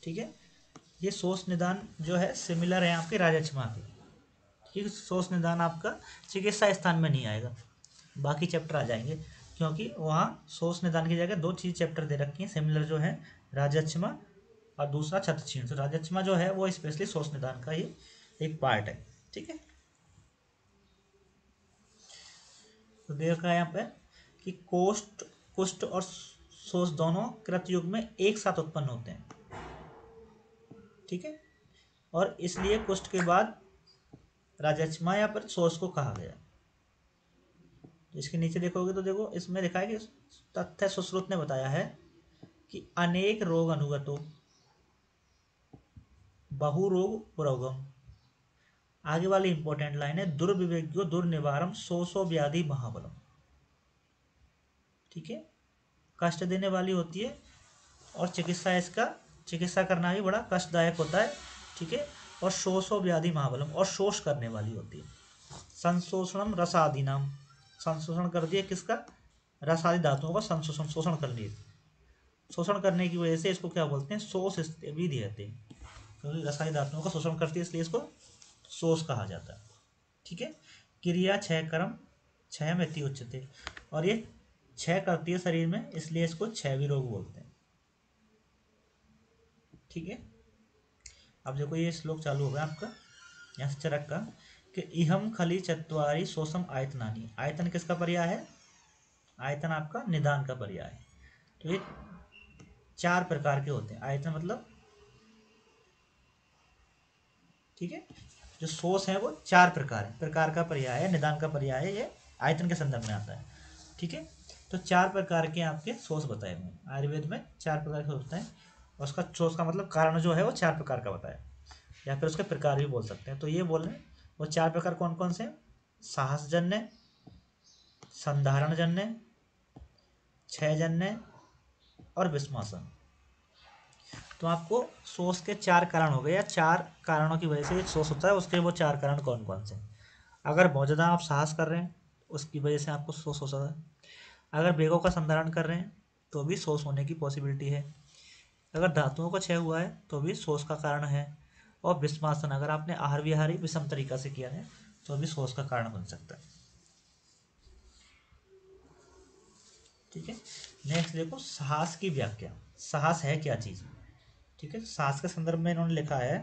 ठीक है। ये शोष निदान जो है सिमिलर है आपके राजक्षमा के। ठीक है, शोष निदान आपका चिकित्सा स्थान में नहीं आएगा, बाकी चैप्टर आ जाएंगे, क्योंकि वहाँ शोष निदान की जगह दो चीज चैप्टर दे रखी हैं सिमिलर, जो है राजक्षमा और दूसरा छत्रछीण। तो राजक्षमा जो है वो स्पेशली शोष निदान का ही एक पार्ट है। ठीक है, तो देखा है यहाँ पे कि कुष्ठ और शोष दोनों कृतयुग में एक साथ उत्पन्न होते हैं। ठीक है, और इसलिए कुष्ठ के बाद राजक्षमा या फिर शोष को कहा गया। तो इसके नीचे देखोगे तो देखो इसमें लिखा है कि तथ्य सुश्रुत ने बताया है कि अनेक रोग अनुगतो बहु रोग पुरोगम। आगे वाली इंपॉर्टेंट लाइन है, दुर्विवेक्यो दुर्निवारम शोषो व्याधि महाबलम। ठीक है, कष्ट देने वाली होती है और चिकित्सा करना भी बड़ा कष्टदायक होता है। ठीक है, और शोषो व्याधि महाबलम, और शोष करने वाली होती है। संशोषणम रसादि नाम, संशोषण कर दिया किसका? रसादि धातुओं का संशोषण, शोषण करने की वजह से इसको क्या बोलते हैं? शोष विधि कहते हैं, क्योंकि रसायन धातुओं का शोषण करती है इसलिए इसको शोष कहा जाता है। ठीक है, क्रिया क्षय कर्म क्षय में उच्चते, और ये क्षय करती है शरीर में, इसलिए इसको क्षय भी रोग बोलते हैं। ठीक है, अब देखो ये श्लोक चालू हो गया आपका यहाँ से चरक का कि इहम खली चत्वारी शोषम आयतनानी। आयतन किसका पर्याय है? आयतन आपका निदान का पर्याय है। तो ये 4 प्रकार के होते हैं आयतन, मतलब ठीक है, जो शोष है वो 4 प्रकार है, प्रकार का पर्याय है, निदान का पर्याय है, ये आयतन के संदर्भ में आता है। ठीक है, तो 4 प्रकार के आपके शोष बताए हुए हैं आयुर्वेद में, 4 प्रकार के होते हैं, और उसका शोष का मतलब कारण जो है वो 4 प्रकार का बताया, या फिर उसके प्रकार भी बोल सकते हैं। तो ये बोल रहे हैं वो 4 प्रकार कौन कौन से? साहसजन्य, संधारणजन्य, क्षयजन्य और विस्मासन। तो आपको शोष के 4 कारण हो गए, या 4 कारणों की वजह से शोष होता है, उसके वो 4 कारण कौन कौन से? अगर बहुत ज़्यादा आप साहस कर रहे हैं उसकी वजह से आपको शोष हो सकता है। अगर बेगों का संधारण कर रहे हैं तो भी शोष होने की पॉसिबिलिटी है। अगर धातुओं का क्षय हुआ है तो भी शोष का कारण है। और विस्मासन, अगर आपने आहार विहार ही विषम तरीका से किया है तो भी शोष का कारण बन सकता है। ठीक है, नेक्स्ट देखो साहस की व्याख्या। साहस है क्या चीज़? ठीक है, साहस के संदर्भ में इन्होंने लिखा है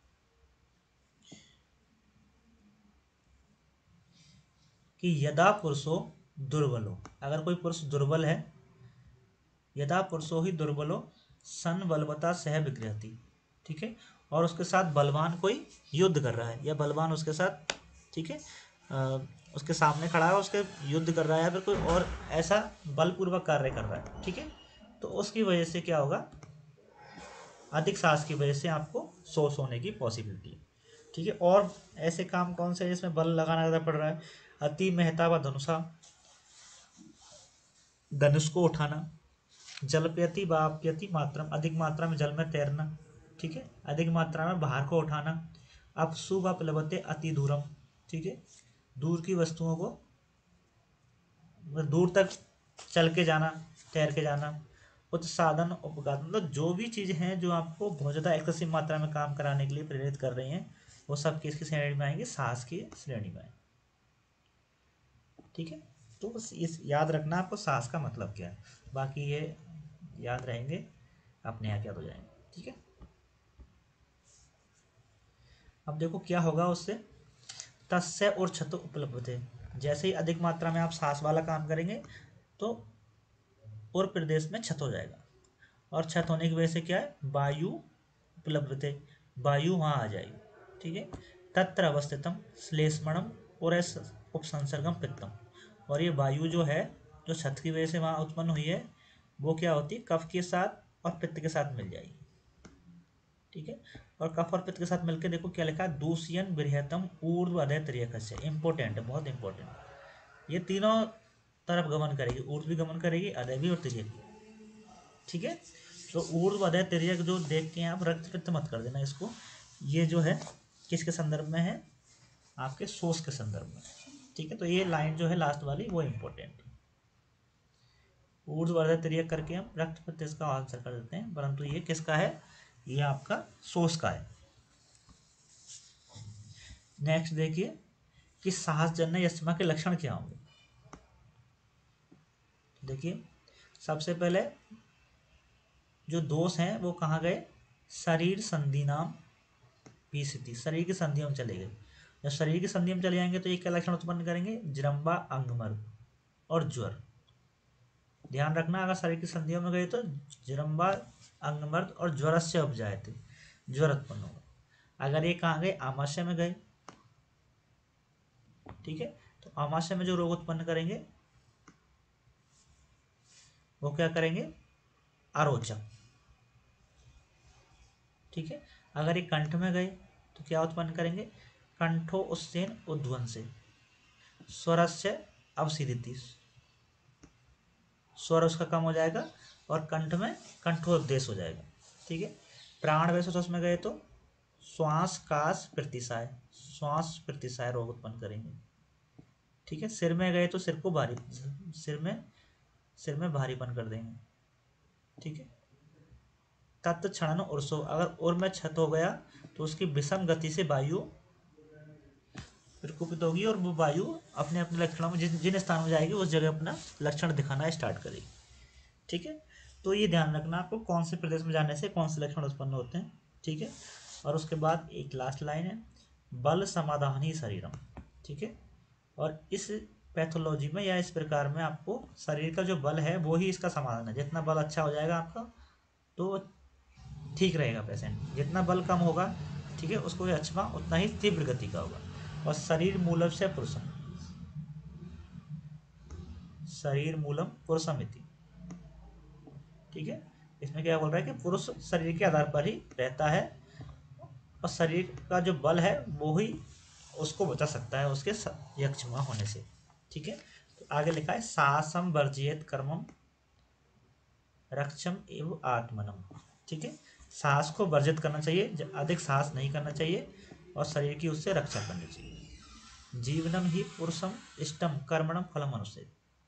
कि यदा पुरुषो दुर्बलो, अगर कोई पुरुष दुर्बल है, यदा पुरुषो ही दुर्बलो सन बलवता सह विग्रहति। ठीक है, और उसके साथ बलवान कोई युद्ध कर रहा है, या बलवान उसके साथ, ठीक है, उसके सामने खड़ा है, उसके युद्ध कर रहा है, या फिर कोई और ऐसा बलपूर्वक कार्य कर रहा है। ठीक है, तो उसकी वजह से क्या होगा? अधिक साहस की वजह से आपको शोष होने की पॉसिबिलिटी है। ठीक है, और ऐसे काम कौन से जिसमें बल लगाना ज़्यादा पड़ रहा है? अति महता व धनुषा, धनुष को उठाना, जलप्यति वाप्यति मात्रा, अधिक मात्रा में जल में तैरना। ठीक है, अधिक मात्रा में भार को उठाना। अपसु व प्लवते अति दूरम, ठीक है, दूर की वस्तुओं को दूर तक चल के जाना, तैर के जाना। उत्साधन उपघात, मतलब जो भी चीज़ हैं जो आपको बहुत ज़्यादा एक्सेसिव मात्रा में काम कराने के लिए प्रेरित कर रही हैं, वो सब किसकी श्रेणी में आएंगे? साहस की श्रेणी में आएंगे। ठीक है, तो बस इस याद रखना आपको साहस का मतलब क्या है, बाकी ये याद रहेंगे अपने यहाँ याद हो जाएंगे। ठीक है, अब देखो क्या होगा उससे, तस्य और क्षत उपलब्ध थे। जैसे ही अधिक मात्रा में आप सांस वाला काम करेंगे तो और प्रदेश में क्षत हो जाएगा, और क्षत होने की वजह से क्या है? वायु उपलब्ध थे, वायु वहाँ आ जाएगी। ठीक है, तत्र अवस्थितम श्लेष्मणम और उपसंसर्गम पित्तम, और ये वायु जो है जो क्षत की वजह से वहाँ उत्पन्न हुई है वो क्या होती है? कफ के साथ और पित्त के साथ मिल जाएगी। ठीक है, और कफ और पित्त के साथ मिलकर देखो क्या लिखा है? दूषियन बृहतम ऊर्ध्व अधय त्रियक से, इंपॉर्टेंट है, बहुत इंपॉर्टेंट। ये तीनों तरफ गमन करेगी, ऊर्ध्व भी गमन करेगी, अधय भी और तिर्यक भी। ठीक है, तो ऊर्ध्व अधय तिर्यक जो देख के आप रक्त पित्त मत कर देना इसको, ये जो है किसके संदर्भ में है? आपके शोष के संदर्भ में। ठीक है, तो ये लाइन जो है लास्ट वाली वो इंपॉर्टेंट है। ऊर्ध्व अधय तिर्यक करके हम रक्त पित्त इसका आंसर कर देते हैं, परंतु ये किसका है? ये आपका शोष का है। नेक्स्ट देखिए कि साहसजन्य अस्थमा के लक्षण क्या होंगे। देखिए सबसे पहले जो दोष हैं वो कहाँ गए, शरीर संधि नाम भी स्थिति, शरीर की संधियों में चले गए। जब शरीर की संधि में चले जाएंगे तो ये क्या लक्षण उत्पन्न करेंगे, जृंभा, अंगमर्द और ज्वर। ध्यान रखना, अगर शरीर की संधियों में गए तो जृंभा, अंगमर्द और ज्वर से उपजाए थे, ज्वर उत्पन्न होगा। अगर ये कहाँ गए, आमाशय में गए, ठीक है, तो आमाशय में जो रोग उत्पन्न करेंगे वो क्या करेंगे, आरोचक, ठीक है। अगर ये कंठ में गए तो क्या उत्पन्न करेंगे, कंठो उत्सेन उध्वंसे, स्वरस्य अवसिदिति, स्वर उसका कम हो जाएगा और कंठ में कंठोद्देश हो जाएगा, ठीक है। प्राण वैसे में गए तो श्वास कास प्रतिसाय, श्वास प्रतिसाय रोग उत्पन्न करेंगे, ठीक है। सिर में गए तो सिर को भारी, सिर में भारीपन कर देंगे, ठीक है। तत्व क्षणन उर्सो, अगर उर में क्षत हो गया तो उसकी विषम गति से वायु प्रकोपित होगी और वो वायु अपने अपने लक्षणों में जिन जिन स्थानों में जाएगी उस जगह अपना लक्षण दिखाना स्टार्ट करेगी, ठीक है। तो ये ध्यान रखना आपको कौन से प्रदेश में जाने से कौन से लक्षण उत्पन्न होते हैं, ठीक है। और उसके बाद एक लास्ट लाइन है, बल समाधानी शरीरम, ठीक है। और इस पैथोलॉजी में या इस प्रकार में आपको शरीर का जो बल है वो ही इसका समाधान है। जितना बल अच्छा हो जाएगा आपका तो ठीक रहेगा पेशेंट, जितना बल कम होगा, ठीक है, उसको अक्षमा उतना ही तीव्र गति का होगा। और शरीर मूलम से पुरुषम, शरीर मूलम पुरुषम इति, ठीक है। इसमें क्या बोल रहा है कि पुरुष शरीर के आधार पर ही रहता है और शरीर का जो बल है वो ही उसको बचा सकता है उसके यक्षमा होने से, ठीक है। तो आगे लिखा है साहसम वर्जियत कर्मम रक्षम एवं आत्मनम, ठीक है। साहस को वर्जित करना चाहिए, अधिक साहस नहीं करना चाहिए और शरीर की उससे रक्षा करनी चाहिए। जीवनम ही पुरुषम इष्टम कर्मणम फलम अनुसे,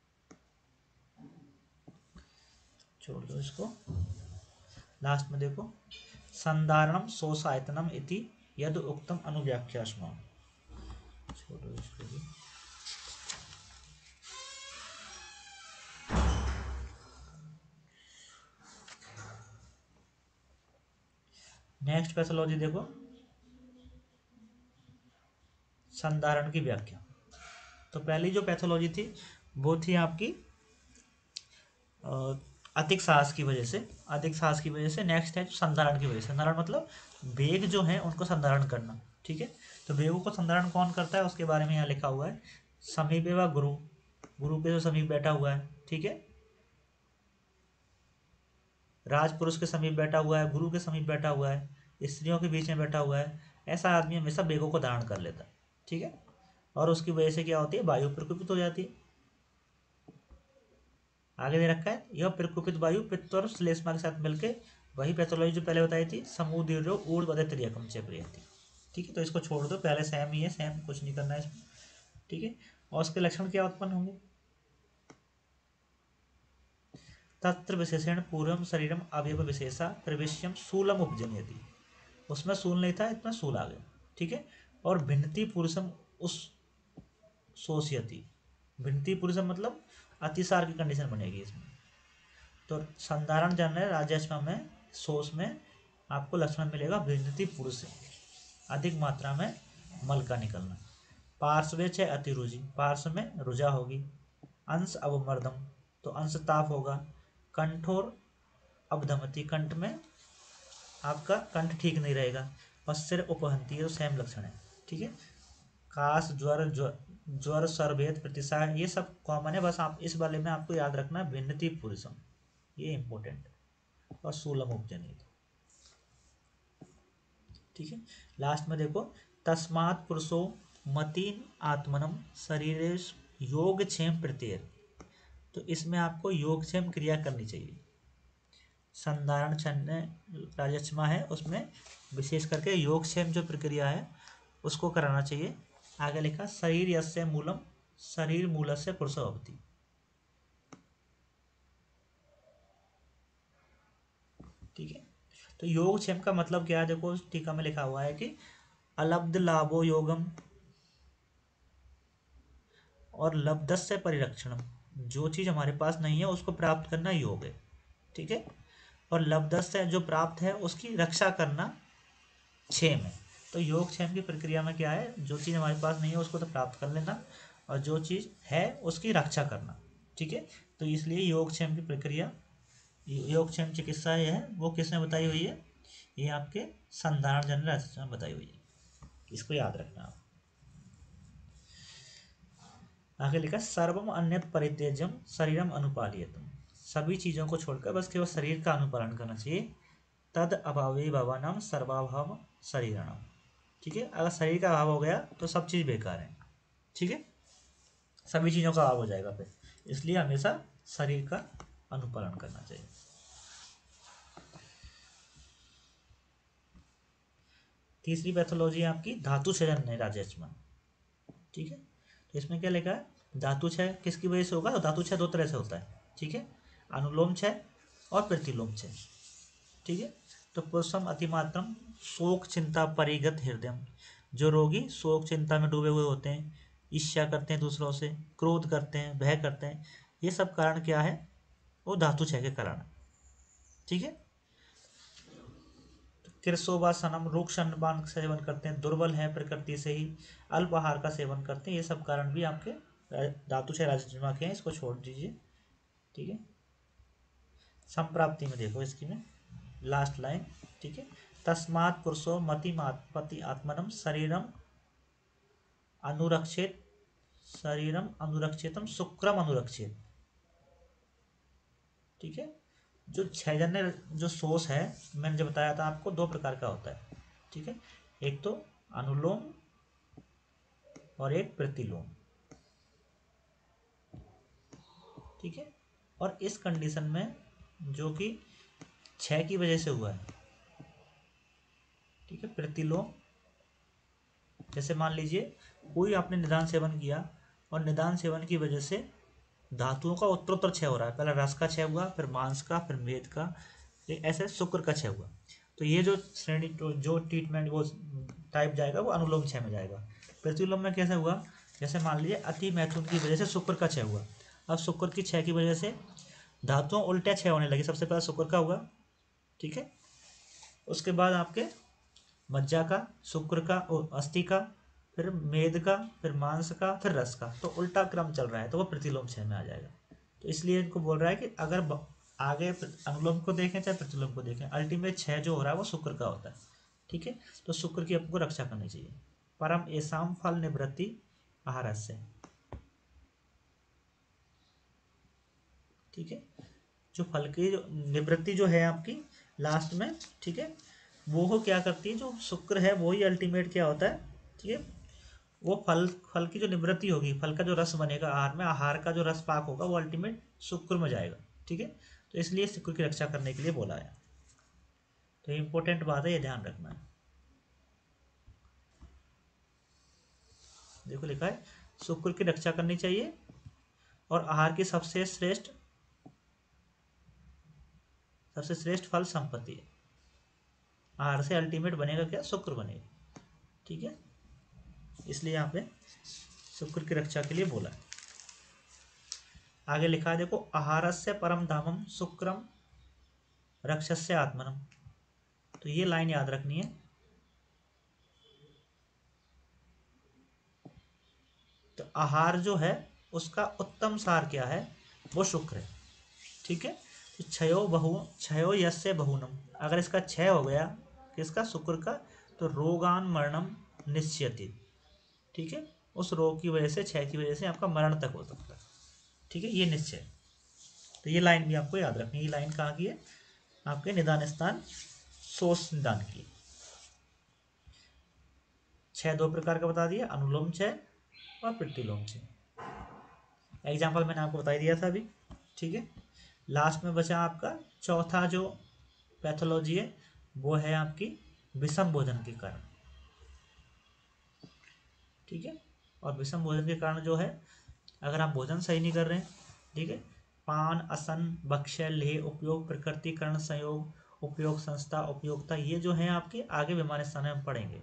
छोड़ दो इसको। लास्ट में देखो संधारणम शोषायतनम इति यद उक्तम अनुव्याख्यास्म, छोड़ो इसको भी। नेक्स्ट पैथोलॉजी देखो, संधारण की व्याख्या। तो पहली जो पैथोलॉजी थी वो थी आपकी अधिक साहस की वजह से, अधिक साहस की वजह से। नेक्स्ट है संधारण की वजह से, संधारण मतलब वेग जो है उनको संधारण करना, ठीक है। तो वेगों को संधारण कौन करता है उसके बारे में यहाँ लिखा हुआ है, समीपे व गुरु, गुरु के जो समीप बैठा हुआ है, ठीक है, राजपुरुष के समीप बैठा हुआ है, गुरु के समीप बैठा हुआ है, स्त्रियों के बीच में बैठा हुआ है, ऐसा आदमी हमेशा वेगों को धारण कर लेता है, ठीक है। और उसकी वजह से क्या होती है, वायु प्रकोपित हो जाती है। आगे दे रखा है यह प्रकोपित वायु पित्त और श्लेष्मा के साथ मिलकर वही पैथोलॉजी जो पहले बताई थी समुद्र ऊर्ध बदे त्रियकम से प्रियति, ठीक है। तो इसको छोड़ दो, पहले सेम ही है, सेम कुछ नहीं करना है इसमें, ठीक है। और उसके लक्षण क्या उत्पन्न होंगे, तत्र विशेषण पूर्वम शरीरम अवयव विशेषा प्रवेश्यम शूलम उपजनयति, उसमें शूल नहीं था, इतना शूल आ गया, ठीक है। और भिन्नति पुरुषम उस शोषयति, भिन्नति पुरुषम मतलब अतिसार की कंडीशन बनेगी इसमें। तो संधारण जानना है, राजस्व में शोष में आपको लक्षण मिलेगा भिन्नति पुरुष से, अधिक मात्रा में मल का निकलना। पार्श्व है अतिरुचि, पार्श्व में रुजा होगी। अंश अवमर्दम, तो अंश ताप होगा। कंठोर अवधमति, कंठ में आपका कंठ ठीक नहीं रहेगा। और सिर उपहंती, तो सेम लक्षण है, ठीक है। काश ज्वर ज्वर सर्वभेद प्रतिसार ये सब कॉमन है, बस आप इस वाले में आपको याद रखना भिन्नति पुरुषम, ये इंपॉर्टेंट। और शूलम उपजनित, ठीक है। लास्ट में देखो तस्मात् पुरुषो मतीन आत्मनम शरीरेश योगक्षेम प्रत्येर, तो इसमें आपको योगक्षेम क्रिया करनी चाहिए। संधारण छन्न राजक्षमा है उसमें विशेष करके योगक्षेम जो प्रक्रिया है उसको कराना चाहिए। आगे लिखा शरीर यस्य मूलम, शरीर मूलस्य पुरुषो भवति, ठीक है। तो योगक्षेम का मतलब क्या है, देखो टीका में लिखा हुआ है कि अलब्ध लाभो योगम और लब्धस्य परिरक्षणम, जो चीज़ हमारे पास नहीं है उसको प्राप्त करना योग है, ठीक है। और लब्धस्य जो प्राप्त है उसकी रक्षा करना क्षेम है। तो योग क्षेम की प्रक्रिया में क्या है, जो चीज़ हमारे पास नहीं है उसको तो प्राप्त कर लेना और जो चीज़ है उसकी रक्षा करना, ठीक है। तो इसलिए योग क्षेम की प्रक्रिया, योग क्षेम चिकित्सा है वो किसने बताई हुई है, ये आपके संधारण जनरल एसोसिएशन में बताई हुई है, इसको याद रखना आप। आगे लिखा सर्वम अन्यत परित्यज्यम शरीरम अनुपालियतम, सभी चीज़ों को छोड़कर बस केवल शरीर का अनुपालन करना चाहिए। तद अभावी भवानाम सर्वाभाव शरीरणम, ठीक है। अगर शरीर का अभाव हो गया तो सब चीज़ बेकार है, ठीक है, सभी चीज़ों का अभाव हो जाएगा फिर, इसलिए हमेशा शरीर का अनुपालन करना चाहिए। तीसरी पैथोलॉजी है आपकी धातु क्षय नैराज्यम, ठीक है। तो इसमें क्या लिखा है, धातु क्षय किसकी वजह से होगा, तो धातु क्षय दो तरह से होता है, ठीक है, अनुलोम क्षय और प्रतिलोम क्षय, ठीक है। तो पुरुषम अतिमात्रम शोक चिंता परिगत हृदय, जो रोगी शोक चिंता में डूबे हुए होते हैं, ईर्ष्या करते हैं दूसरों से, क्रोध करते हैं, भय करते हैं, ये सब कारण क्या है, वो धातु क्षय के कारण, ठीक है। कृशोभासनम रुक्ष अन्नपान का सेवन करते हैं, दुर्बल है प्रकृति से ही, अल्प आहार का सेवन करते हैं, ये सब कारण भी आपके धातु क्षय राजमा के हैं, इसको छोड़ दीजिए, ठीक है। संप्राप्ति में देखो इसकी में लास्ट लाइन, ठीक है, तस्मात् पुरुषो मति आत्मनम अनुरक्षेत शरीरम अनुरक्षितम शुक्रम अनुरक्षित, ठीक है। जो छयजन्य जो शोष है, मैंने जो बताया था आपको दो प्रकार का होता है, ठीक है, एक तो अनुलोम और एक प्रतिलोम, ठीक है। और इस कंडीशन में जो कि क्षय की वजह से हुआ है, ठीक है, प्रतिलोम, जैसे मान लीजिए कोई आपने निदान सेवन किया और निदान सेवन की वजह से धातुओं का उत्तरोत्तर क्षय हो रहा है, पहले रस का क्षय हुआ, फिर मांस का, फिर मेद का, ऐसे शुक्र का क्षय हुआ, तो ये जो श्रेणी जो ट्रीटमेंट वो टाइप जाएगा वो अनुलोम क्षय में जाएगा। प्रतिलोम में कैसे हुआ, जैसे मान लीजिए अति मैथुन की वजह से शुक्र का क्षय हुआ, अब शुक्र की क्षय की वजह से धातुओं उल्टे क्षय होने लगी, सबसे पहले शुक्र का हुआ, ठीक है, उसके बाद आपके मज्जा का, शुक्र का, अस्थि का, फिर मेद का, फिर मांस का, फिर रस का, तो उल्टा क्रम चल रहा है, तो वो प्रतिलोम क्षय में आ जाएगा। तो इसलिए इनको बोल रहा है कि अगर आगे अनुलोम को देखें चाहे प्रतिलोम को देखें, अल्टीमेट क्षय जो हो रहा है वो शुक्र का होता है, ठीक है। तो शुक्र की आपको रक्षा करनी चाहिए। परम ऐसाम फल निवृत्ति आहार से, ठीक है, जो फल की जो निवृत्ति जो है आपकी लास्ट में, ठीक है, वो हो क्या करती है, जो शुक्र है वही अल्टीमेट क्या होता है, ठीक है, वो फल फल की जो निवृत्ति होगी, फल का जो रस बनेगा आहार में, आहार का जो रस पाक होगा वो अल्टीमेट शुक्र में जाएगा, ठीक है। तो इसलिए शुक्र की रक्षा करने के लिए बोला है, तो इंपॉर्टेंट बात है, ये ध्यान रखना है। देखो लिखा है शुक्र की रक्षा करनी चाहिए और आहार की सबसे श्रेष्ठ फल संपत्ति है, आहार से अल्टीमेट बनेगा क्या, शुक्र बनेगा, ठीक है, इसलिए यहाँ पे शुक्र की रक्षा के लिए बोला है। आगे लिखा है देखो आहारस्य परम धामम शुक्रम रक्षस्य आत्मनम, तो ये लाइन याद रखनी है। तो आहार जो है उसका उत्तम सार क्या है, वो शुक्र है, ठीक है। तो क्षयो यस्य बहुनम, अगर इसका क्षय हो गया किसका, शुक्र का, तो रोगान मरणम निश्चयति, ठीक है, उस रोग की वजह से, क्षय की वजह से आपका मरण तक हो सकता है, ठीक है, ये निश्चय। तो ये लाइन भी आपको याद रखनी है, ये लाइन कहाँ की है, आपके निदान स्थान शोष निदान की। क्षय दो प्रकार का बता दिया, अनुलोम क्षय और प्रतिलोम क्षय, एग्जाम्पल मैंने आपको बता दिया था अभी, ठीक है। लास्ट में बचा आपका चौथा जो पैथोलॉजी है वो है आपकी विषम भोजन के कारण, ठीक है। और विषम भोजन के कारण जो है, अगर आप भोजन सही नहीं कर रहे हैं, ठीक है, पान असन भक्ष्य लेह उपयोग प्रकृतिकरण संयोग उपयोग संस्था, उपयोगिता, ये जो है आपके आगे विमान स्थान में हम पढ़ेंगे।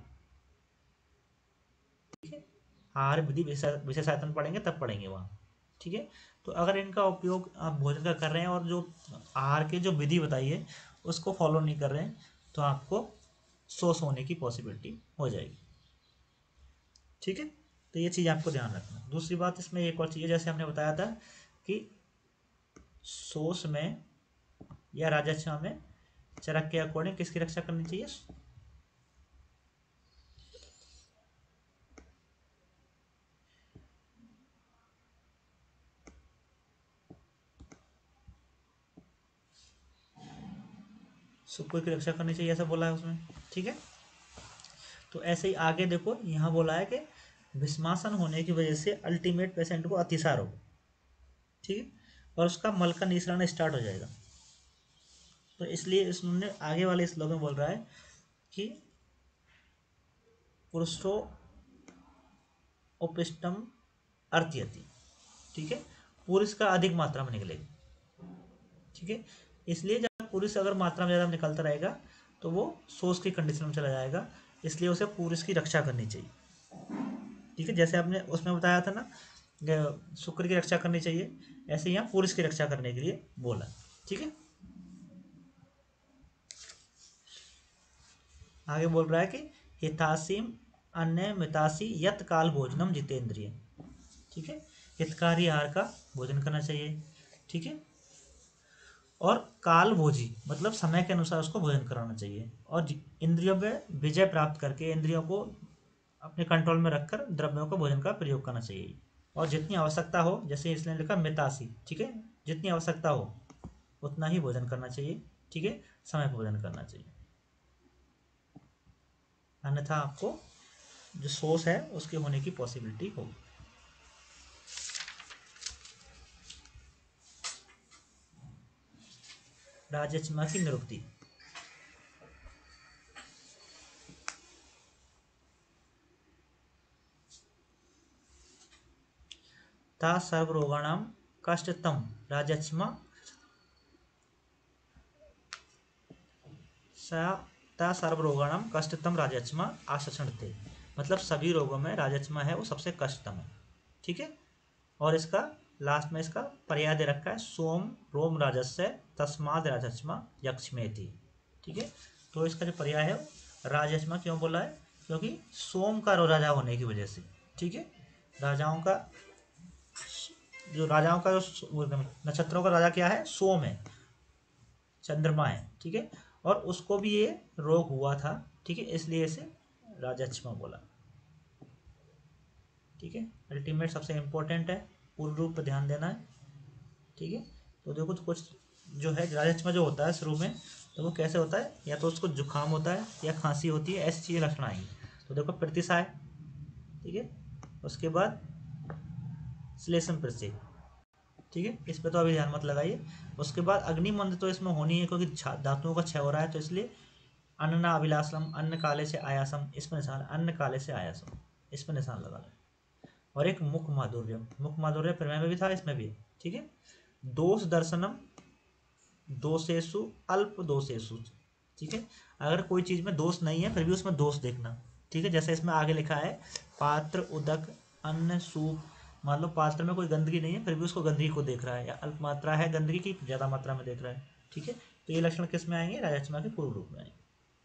ठीक है, आहार विधि विशेषायतन पढ़ेंगे तब पढ़ेंगे वहाँ। ठीक है, तो अगर इनका उपयोग आप भोजन का कर रहे हैं और जो आहार की जो विधि बताई है उसको फॉलो नहीं कर रहे हैं तो आपको शोष होने की पॉसिबिलिटी हो जाएगी। ठीक है, तो ये चीज़ आपको ध्यान रखना। दूसरी बात इसमें एक और चीज़ है, जैसे हमने बताया था कि शोष में या राजस्व में चरक के अकॉर्डिंग किसकी रक्षा करनी चाहिए? शुक्र की रक्षा करनी चाहिए, ऐसा बोला है उसमें। ठीक है, तो ऐसे ही आगे देखो यहाँ बोला है कि विषमासन होने की वजह से अल्टीमेट पेशेंट को अतिसार हो। ठीक है, और उसका मल का निसरण स्टार्ट हो जाएगा। तो इसलिए इसने आगे वाले श्लोक में बोल रहा है कि पुरुषो उपष्टम अर्थयति। ठीक है, पुरुष का अधिक मात्रा में निकलेगा। ठीक है, इसलिए जब पुरुष अगर मात्रा में ज़्यादा निकलता रहेगा तो वो शोष की कंडीशन में चला जाएगा, इसलिए उसे पुरुष की रक्षा करनी चाहिए। ठीक है, जैसे आपने उसमें बताया था ना शुक्र की रक्षा करनी चाहिए, ऐसे यहाँ पुरुष की रक्षा करने के लिए बोला। ठीक है, आगे बोल रहा है कि हितासीम अन्य मितासी यत काल भोजनम जितेंद्रिय। ठीक है, हितकारी आहार का भोजन करना चाहिए। ठीक है, और काल भोजी मतलब समय के अनुसार उसको भोजन कराना चाहिए, और इंद्रियों पे विजय प्राप्त करके इंद्रियों को अपने कंट्रोल में रखकर द्रव्यों का भोजन का प्रयोग करना चाहिए। और जितनी आवश्यकता हो, जैसे इसने लिखा मितासी, ठीक है, जितनी आवश्यकता हो उतना ही भोजन करना चाहिए। ठीक है, समय पर भोजन करना चाहिए, अन्यथा आपको जो सोर्स है उसके होने की पॉसिबिलिटी होगी। राजचिमा की निरुक्ति। ता सर्वरोगाणां कष्टतम राजचिमा ता सर्वरोगाणां कष्टतम राजचिमा आसचणते। मतलब सभी रोगों में राजचिमा है वो सबसे कष्टतम है। ठीक है, और इसका लास्ट में इसका पर्याय दे रखा है सोम रोम राजस्य तस्माद राजस्मा यक्षमेति। ठीक है, तो इसका जो पर्याय है राजस्मा क्यों बोला है? क्योंकि सोम का राजा होने की वजह से। ठीक है, राजाओं का जो नक्षत्रों का राजा क्या है? सोम है, चंद्रमा है। ठीक है, और उसको भी ये रोग हुआ था। ठीक है, इसलिए इसे राजस्मा बोला। ठीक है, अल्टीमेट सबसे इम्पोर्टेंट है, पूर्ण रूप पर ध्यान देना है। ठीक है, तो देखो तो कुछ जो है राजस्मा जो होता है शुरू में, तो वो कैसे होता है? या तो उसको जुकाम होता है या खांसी होती है, ऐसी चीज़ें लक्षण आएंगी। तो देखो प्रतिसाय, ठीक है, उसके बाद श्लेषम प्रत्यय। ठीक है, इस पर तो अभी ध्यान मत लगाइए। उसके बाद अग्निमंद तो इसमें होनी है क्योंकि धातुओं का क्षय हो रहा है, तो इसलिए अन्न अभिलाषम, अन्न काले से आयासम, इसमें निशान अन्न काले से आयासम, इसमें निशान लगा लें। और एक मुख माधुर्य, मुख माधुर्य प्रमेय में भी था, इसमें भी। ठीक है, दोष दर्शनम दोषेशु अल्प दोषेशु। ठीक है, अगर कोई चीज़ में दोष नहीं है फिर भी उसमें दोष देखना। ठीक है, जैसे इसमें आगे लिखा है पात्र उदक अन्न सूप, मान लो पात्र में कोई गंदगी नहीं है फिर भी उसको गंदगी को देख रहा है, या अल्प मात्रा है गंदगी की ज़्यादा मात्रा में देख रहा है। ठीक है, तो ये लक्षण किस में आएंगे? राजस्मा के पूर्व रूप में आएंगे।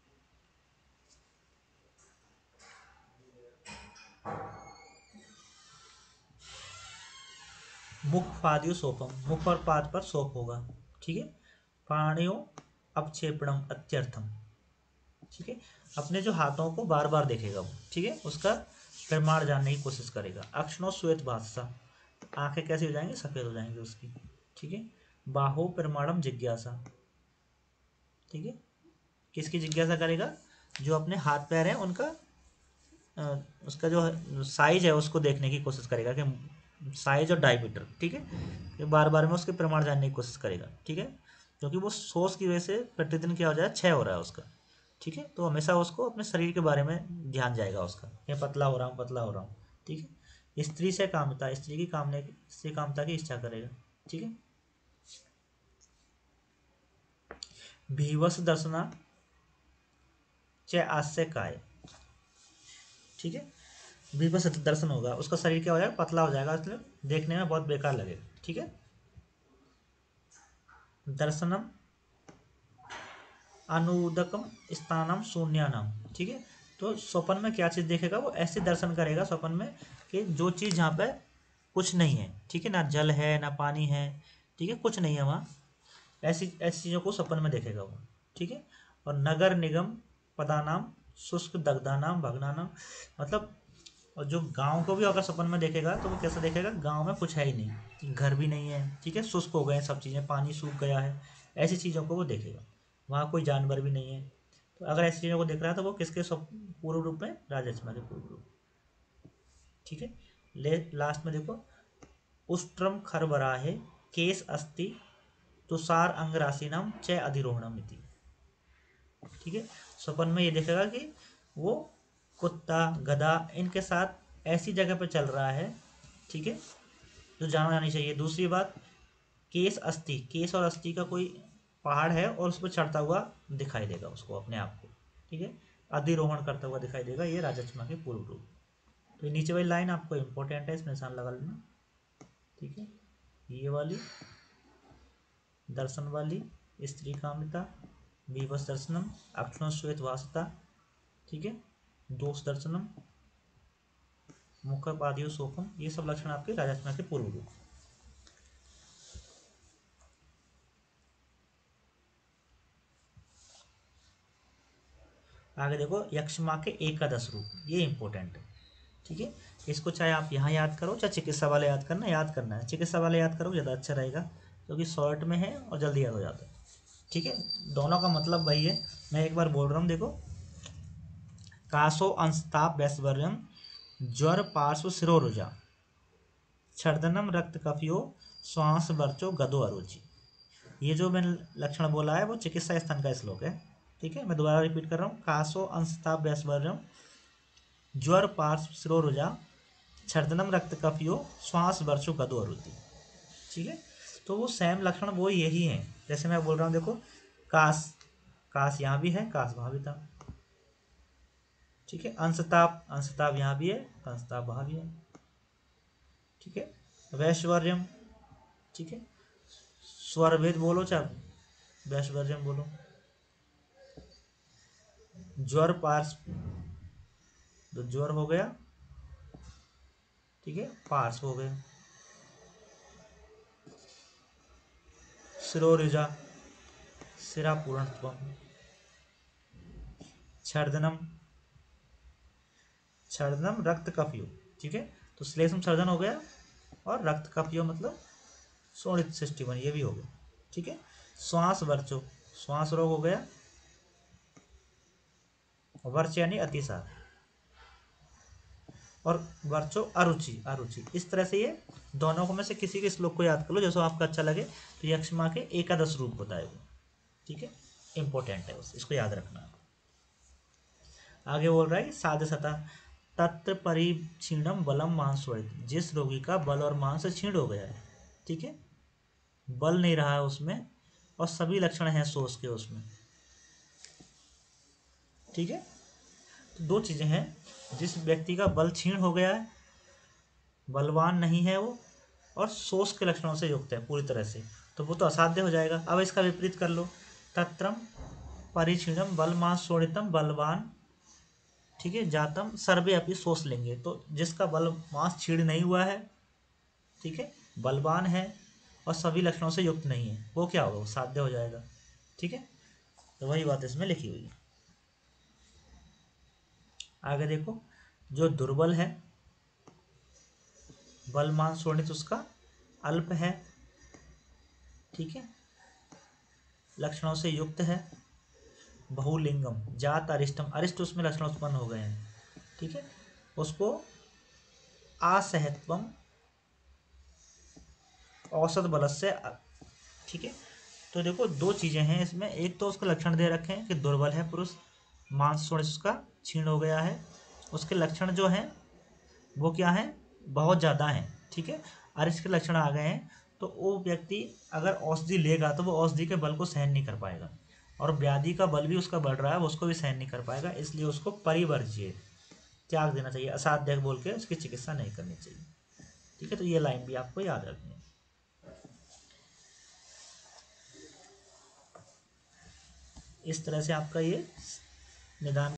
मुख पादियो सोपम, मुख और पाद पर सोप होगा। ठीक है, पाणियों अपक्षेपणम अत्यर्थम। ठीक है, अपने जो हाथों को बार बार देखेगा वो। ठीक है, उसका प्रमाण जानने की कोशिश करेगा। अक्षणों श्वेत भाषा, आंखें कैसी हो जाएंगी? सफेद हो जाएंगी उसकी। ठीक है, बाहो प्रमाणम जिज्ञासा। ठीक है, किसकी जिज्ञासा करेगा? जो अपने हाथ पैर हैं उनका उसका जो साइज है उसको देखने की कोशिश करेगा कि साइज और डायमीटर। ठीक है, कि बार बार में उसके प्रमाण जानने की कोशिश करेगा। ठीक है, क्योंकि वो सोच की वजह से प्रतिदिन क्या हो जाए? क्षय हो रहा है उसका। ठीक है, तो हमेशा उसको अपने शरीर के बारे में ध्यान जाएगा उसका, मैं पतला हो रहा हूँ, पतला हो रहा हूँ। ठीक है, स्त्री से कामता, स्त्री की कामने से कामता की इच्छा करेगा। ठीक है, भीवस दर्शना च आस्य काय। ठीक है, भीवस दर्शन होगा, उसका शरीर क्या हो जाएगा, पतला हो जाएगा, इसलिए देखने में बहुत बेकार लगेगा। ठीक है, दर्शनम अनुदकम स्थानम शून्यानम। ठीक है, तो स्वप्न में क्या चीज़ देखेगा, वो ऐसे दर्शन करेगा स्वप्न में कि जो चीज़ जहाँ पे कुछ नहीं है, ठीक है, ना जल है ना पानी है, ठीक है, कुछ नहीं है वहाँ, ऐसी ऐसी चीज़ों को स्वप्न में देखेगा वो। ठीक है, और नगर निगम पदानाम शुष्क दग्धानाम भगनानाम, मतलब और जो गांव को भी अगर सपन में देखेगा तो वो कैसे देखेगा, गांव में कुछ है ही नहीं, घर भी नहीं है, ठीक है, शुष्क हो गए हैं सब चीज़ें, पानी सूख गया है, ऐसी चीज़ों को वो देखेगा, वहाँ कोई जानवर भी नहीं है। तो अगर ऐसी चीज़ों को देख रहा है तो वो किसके सब पूर्व रूप में, राजस्थमा के पूर्व रूप। ठीक है, ले लास्ट में देखो, उष्ट्रम खरबराहे केस अस्ति तुषार अंग राशि नाम च अधिरोहणम इति। ठीक है, स्वप्न में ये देखेगा कि वो कुत्ता गधा इनके साथ ऐसी जगह पर चल रहा है, ठीक है, जो जाना जानी चाहिए। दूसरी बात, केस अस्थि, केस और अस्थि का कोई पहाड़ है और उस पर चढ़ता हुआ दिखाई देगा उसको, अपने आप को। ठीक है, अधिरोहण करता हुआ दिखाई देगा, ये राजस्थमा के पूर्व रूप। तो ये नीचे वाली लाइन आपको इंपॉर्टेंट है, इसमें निशान लगा लेना। ठीक है, ये वाली दर्शन वाली, स्त्री कामिता, विवश दर्शनम, अक्षण श्वेत वासता, ठीक है, दोष दर्शनम, मुख पादियो शोकम, ये सब लक्षण आपके राजस्थमा के पूर्व रूप। आगे देखो, यक्षमा के एकादश रूप, ये इंपॉर्टेंट है। ठीक है, इसको चाहे आप यहाँ याद करो चाहे चिकित्सा वाले याद करना है, चिकित्सा वाले याद करो ज़्यादा अच्छा रहेगा, क्योंकि शॉर्ट में है और जल्दी याद हो जाता है। ठीक है, दोनों का मतलब वही है, मैं एक बार बोल रहा हूँ, देखो, कासो अंशताप वैश्वर्यम ज्वर पार्श्व शिरोरुजा छर्दनम रक्त कफियो श्वास वर्चो गदो अरुचि। ये जो मैंने लक्षण बोला है वो चिकित्सा स्थान का श्लोक है। ठीक है, मैं दोबारा रिपीट कर रहा हूँ, कासो अंशताप वैश्वर्यम ज्वर पार्श्व शिरोरुजा छर्दनम रक्त कफियो श्वास वर्चो गदो अरुचि। ठीक है, तो वो सेम लक्षण वो यही है, जैसे मैं बोल रहा हूँ, देखो, कास, कास यहाँ भी है, कास वहाँ भी था। ठीक है, अंशताप, अंशताप यहाँ भी है, अंशताप वहाँ भी है। ठीक है, वैश्वर्यम, ठीक है, स्वर भेद बोलो चाहे वैश्वर्यम बोलो। ज्वर पार्श्व, तो ज्वर हो गया, ठीक है, पार्श्व हो गया, शिरोरुजा सिरा पूर्णत्वम, छर्दनम, छर्दनम रक्त कफियो। ठीक है, तो श्लेषम छर्दन हो गया, और रक्त कफियो मतलब शोणित सृष्टि बनी, ये भी हो गया। ठीक है, श्वास वर्चो, श्वास रोग हो गया, वर्च यानी अतिसार, और वर्चो अरुचि, अरुचि, इस तरह से ये दोनों को में से किसी के श्लोक को याद कर लो जैसा आपको अच्छा लगे। तो यक्षमा के एकादश रूप बताए वो। ठीक है, इंपॉर्टेंट है, बस इसको याद रखना। आगे बोल रहा है साधसता तत्र परिक्षीणम बलम मांसवर्त, जिस रोगी का बल और मांस क्षीण हो गया है, ठीक है, बल नहीं रहा है उसमें, और सभी लक्षण हैं शोष के उसमें। ठीक है, तो दो चीजें हैं, जिस व्यक्ति का बल क्षीण हो गया है, बलवान नहीं है वो, और शोष के लक्षणों से युक्त है पूरी तरह से, तो वो तो असाध्य हो जाएगा। अब इसका विपरीत कर लो, तत्रम परिक्षीणम बल मांस शोणितम बलवान, ठीक है, जातम सर्वे अपनी सोच लेंगे, तो जिसका बल मांस छीड़ नहीं हुआ है, ठीक है, बलवान है और सभी लक्षणों से युक्त नहीं है, वो क्या होगा, वो साध्य हो जाएगा। ठीक है, तो वही बात इसमें लिखी हुई है। आगे देखो, जो दुर्बल है, बल मांस शोणित उसका अल्प है, ठीक है, लक्षणों से युक्त है, बहुलिंगम जात अरिष्टम, अरिष्ट उसमें लक्षण उत्पन्न हो गए हैं, ठीक है, उसको असहत्वम औसत बल से, ठीक है, तो देखो दो चीज़ें हैं इसमें, एक तो उसका लक्षण दे रखे हैं कि दुर्बल है पुरुष, मांस थोड़ा उसका क्षीण हो गया है, उसके लक्षण जो हैं वो क्या हैं, बहुत ज़्यादा हैं। ठीक है, और इसके लक्षण आ गए हैं, तो वो व्यक्ति अगर औषधि लेगा तो वो औषधि के बल को सहन नहीं कर पाएगा, और व्याधि का बल भी उसका बढ़ रहा है, वो उसको भी सहन नहीं कर पाएगा, इसलिए उसको परिवर्ज्य त्याग देना चाहिए, असाध्य बोल के उसकी चिकित्सा नहीं करनी चाहिए। ठीक है, तो ये लाइन भी आपको याद रखनी है। इस तरह से आपका ये निदान